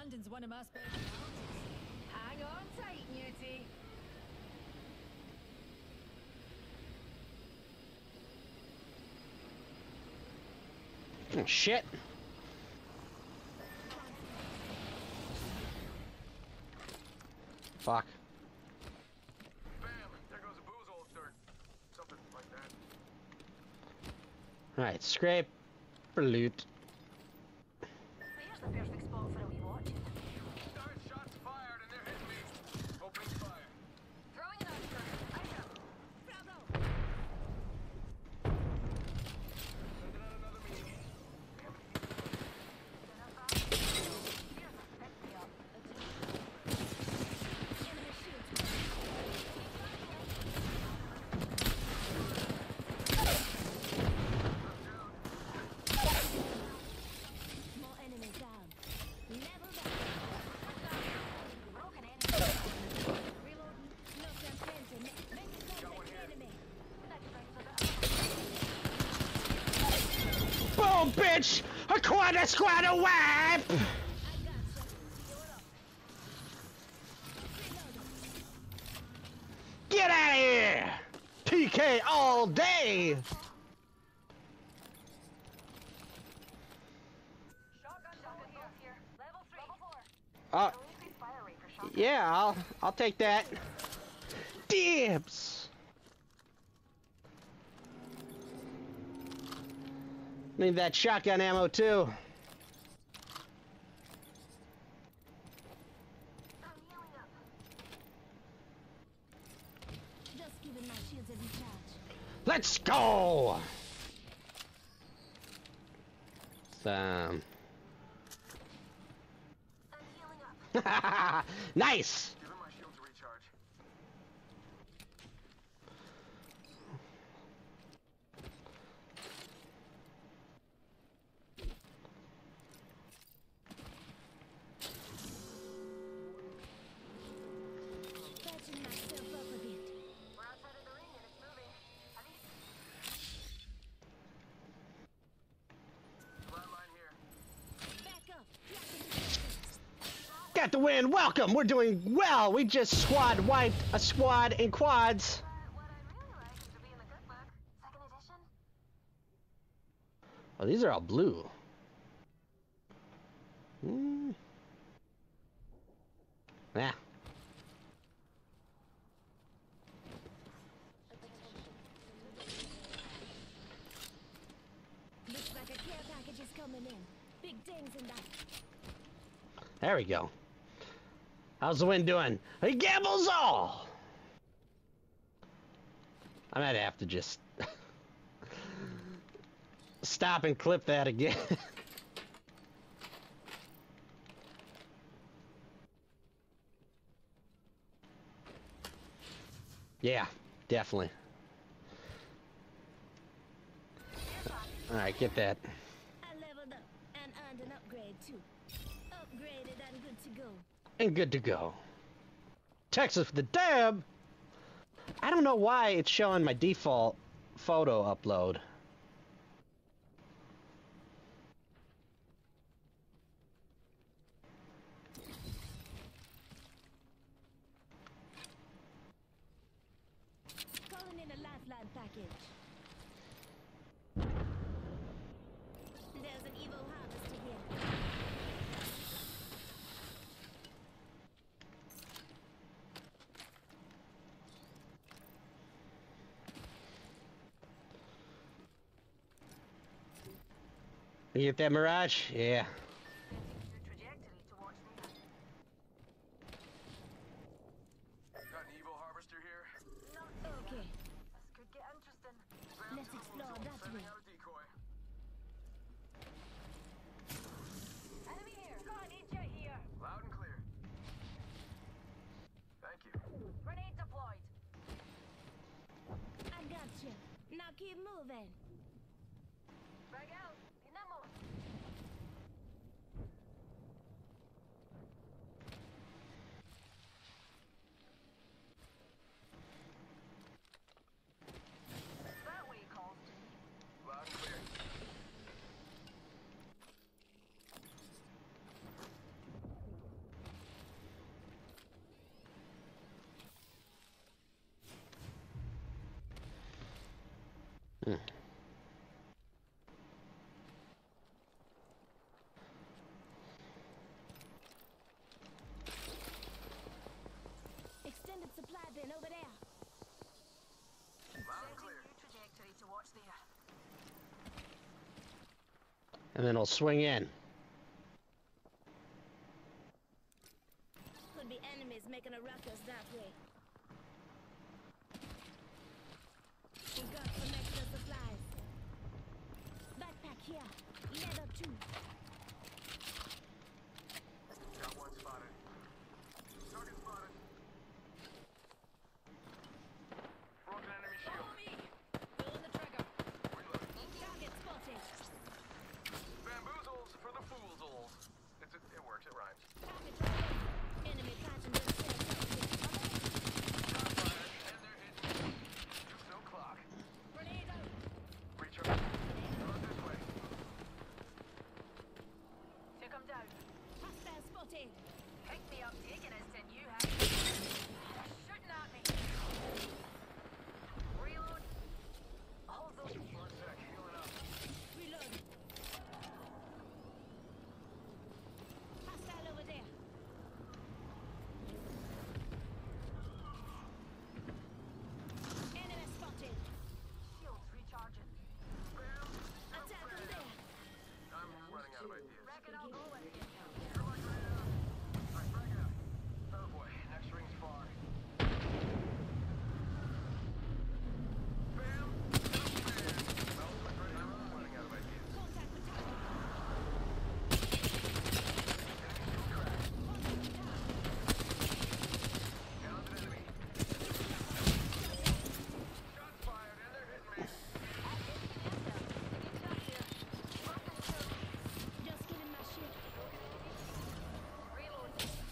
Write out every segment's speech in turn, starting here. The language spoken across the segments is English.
London's one of my special. Hang on tight, Newty. Oh, shit. Fuck. Bam! There goes a booze holster. Something like that. Alright, scrape for loot. Here's the perfect spot for a wee watch. Darn shots fired and they're hitting me. Opening fire. Throwing an anchor. Anchor. Bravo. Sending out another meeting. More enemies down. Level up. Broken enemy. Reloading. No transparency. Make contact enemy. That brings a Boom, bitch! A quarter squad wipe! I got you. Heal up. Reloading. Get out of here! PK all day! shotgun here. Level 3. Level 4. Uh, Increase fire rate for shotgun. yeah, I'll take that. Dibs! Need that shotgun ammo too. I'm healing up. Just giving my shields a recharge. Let's go! I'm healing up. Nice! Giving my shield to recharge. Patching myself up a bit. We're outside of the ring and it's moving. Alice. Flatline here. Back up. Blocking the distance. Got the win, welcome! We're doing well! We just squad wiped a squad in quads. But what I really like is to be in the cookbook. Second edition. Oh, these are all blue. Hmm. Yeah. Looks like a care package is coming in. Big things in that. There we go. How's the wind doing? He gambles all! I might have to just stop and clip that again. Yeah, definitely. Alright, get that. I leveled up and earned an upgrade too. Upgraded and good to go. And good to go. Texas for the dab! I don't know why it's showing my default photo upload. Calling in a lifeline package. There's an evil harvester here. You get that Mirage? Yeah. Your trajectory towards me. Got an evil harvester here. Not Okay, This could get interesting. let's explore that Sending way. out a decoy. Enemy here. Got an ninja here. Loud and clear. Thank you. Grenade deployed. I got you. Now keep moving. Frag out. Pinamos. That way calls to me. Loud and clear. Hmm. Extended supply bin over there. Loud and clear. New trajectory to watch there. And then it'll swing in. Could be enemies making a ruckus that way. We got some extra supplies. Backpack here. Leather too. Got one spotted. Target spotted. Broken enemy shield. Follow me! Pulling the trigger. Reload. Target spotted. Bamboozles for the foolsels. It works, it rhymes. Target right. Enemy patching themselves up here. Shot fired, and they're hitting. Juke's no clock. Grenade out! Recharge. Going this way. Took him down. Hostile spotted. Pick me up, taking us to new heights. Shooting at me. Reload. Hold those. 1 sec, healing up. Reload. Hostile over there. Enemy spotted. Shields recharging. Bam. Attack them there. I'm running out of ideas. Reckon I'll go with you. You're like right now. Alright, frag it up. Oh boy, next ring's far. Bam. Well, I'm running out of ideas. Contact with target. Enemy shield cracked. Contact with target. Downed an enemy. Shots fired, and they're hitting me. Just giving my shit. Reload.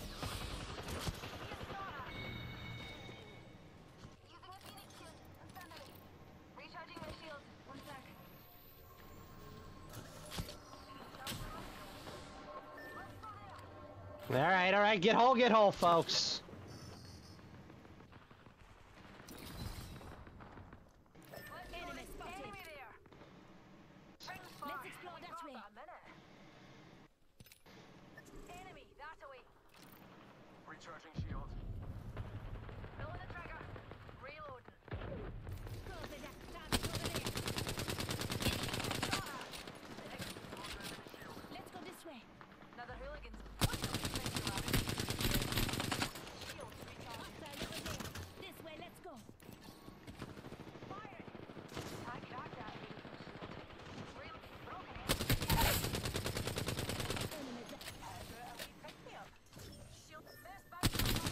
Using a Phoenix shield. Incendiary. Recharging my shield. 1 sec. All right, get hole, folks. Enemy spotted. Enemy there. Ring's far. Let's explore that We've way. got a minute. Enemy, that away. Recharging shields. Pulling the trigger. Reloading. Copy that. Target over there. Let's go this way. Another hooligan's. Shields recharging. Hostile over there. This way, let's go. Fire it. I cracked that. Real broken. Enemy down. Pick me up. Shield. Best back.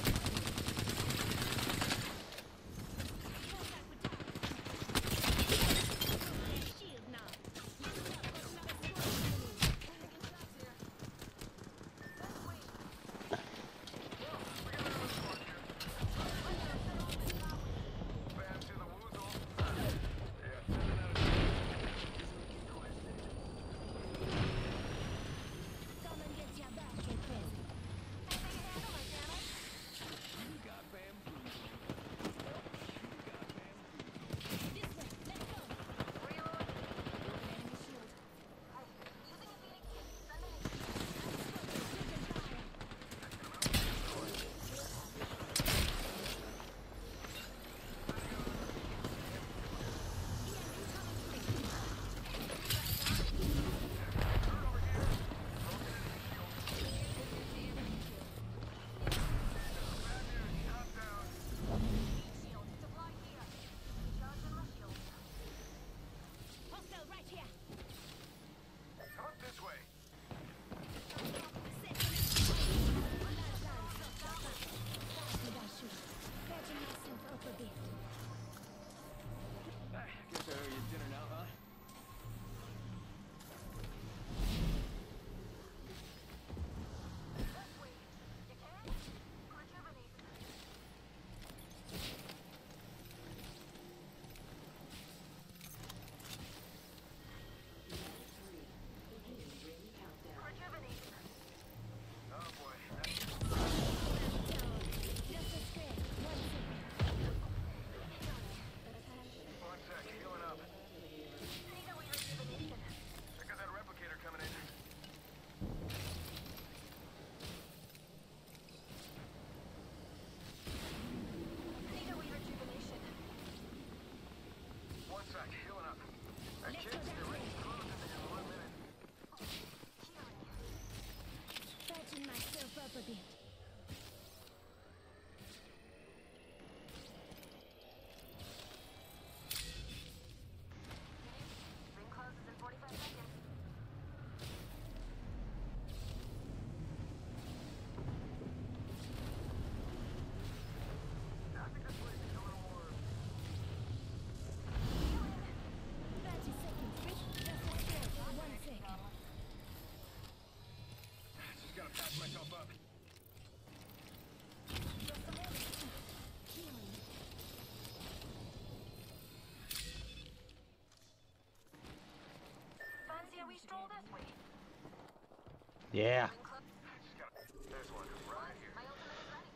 Pull this way. Yeah. Moving close. Just gotta. There's one right here. My ultimate is ready.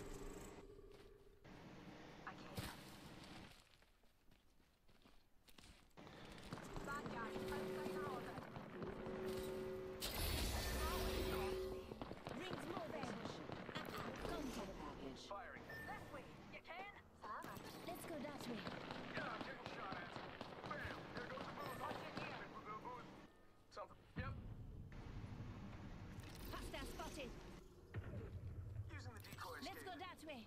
I can't. Bad guy. Outside our orbit. Rings moving. Attack contact. Firing. This way. You can? Sam? Let's go that way. Yeah, I'm getting shot at. Bam! There goes the booze. Watch it here. Booze. Something. Yep. Hostile spotted. Using the decoy escape. Let's go that way.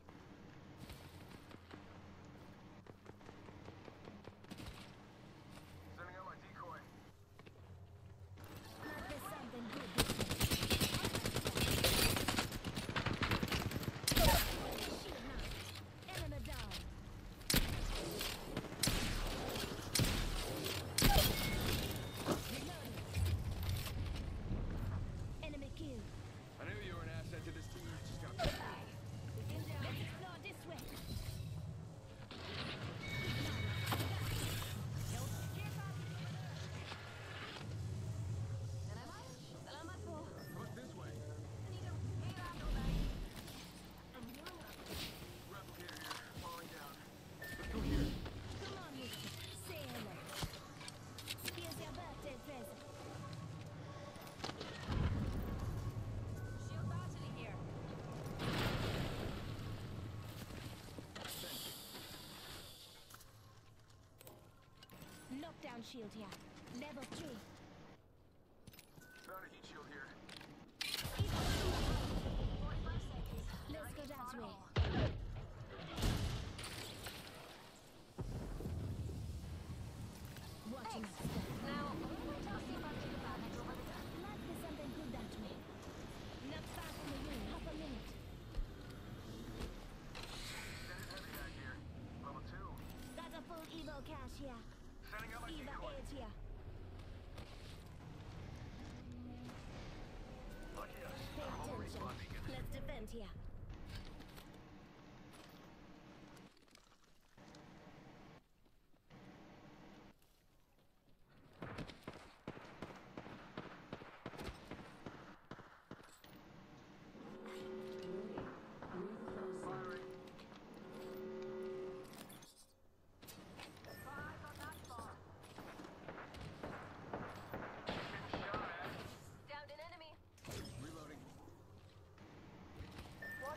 Sending out my decoy. Might be something good this way. Shield now. Enemy down. Reloading. Enemy killed. I knew you were an asset to this team. Just gotta. Let's explore this way. Salamat po. Look this way. Anito. Hey, Rando, bye. Replicator here. Falling down. Let's go here. Come on, mister. Say hello. Here's your birthday present. Shield battery here. Knockdown shield here. Level 3. Found a heat shield here. 45 seconds. Let's go that way. Watching us. Now, wait till I see if I can take advantage over the gun. Might be something good that way. Not far from the ring. Half a minute. Extended heavy mag here. Level 2. Got a full Evo cache here. Sending out my Eva decoy. 8 here. Lucky us. Pay I'm home attention. responding. Let's defend here. Firing. Eyes on that spot. Getting shot at. Downed an enemy. Reloading.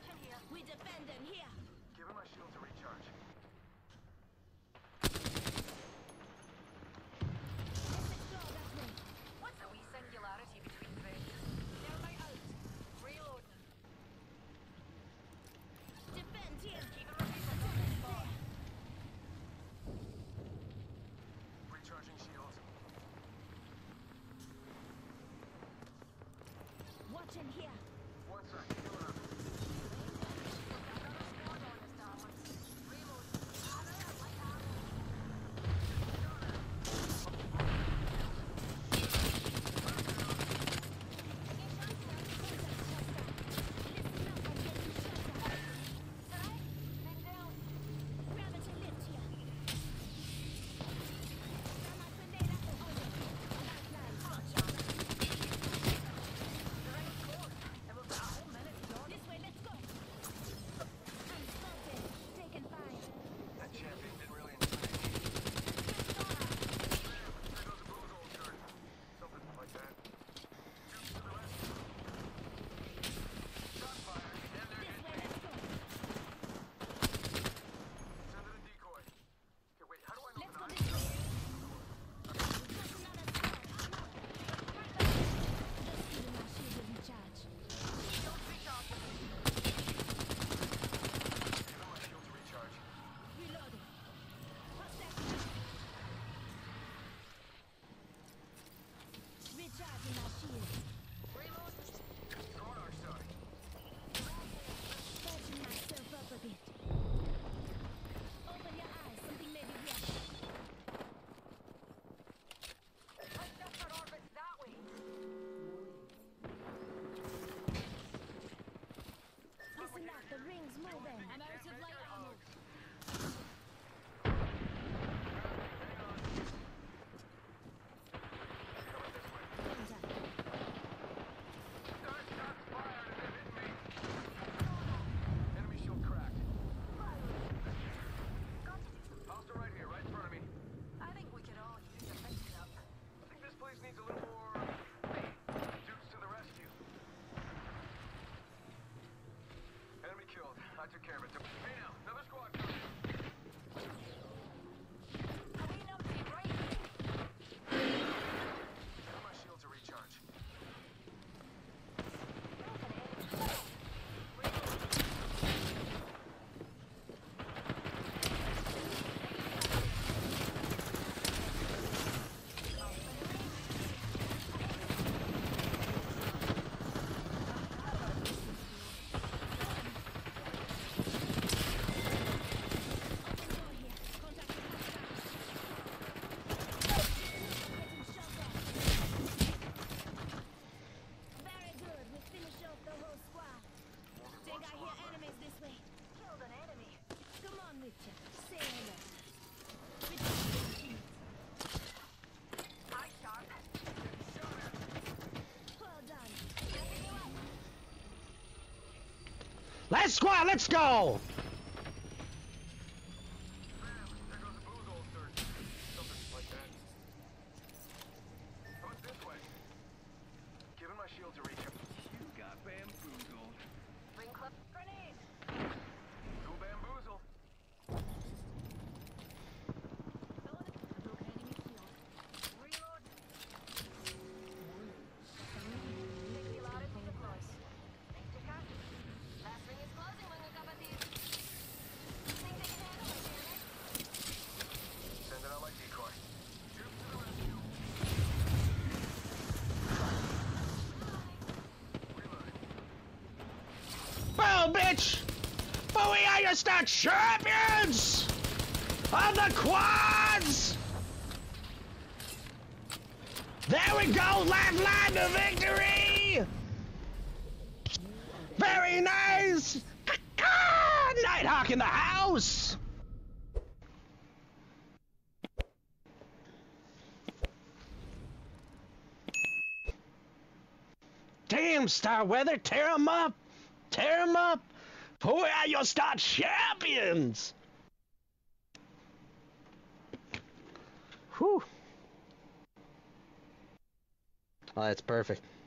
Last squad, let's go! Bam! There goes the bamboozle, sir. Something like that. Who's this way? Giving my shield to reach him. You got bamboozled. Ring club. Grenade. Go bamboozle. Reload. Take the allotted to the close. Thanks to cut. Last ring is closing, mga kapatid. Think they can handle it, Jimmy? Sending out my decoy. Troops to the rescue. Reloading. Boom, bitch! But we are your star champions! Of the quads! There we go, last line to victory! Very nice! Nighthawk in the house! Damn, Starweather, tear 'em up! Tear 'em up! Who are your star champions? Whew. Oh, that's perfect.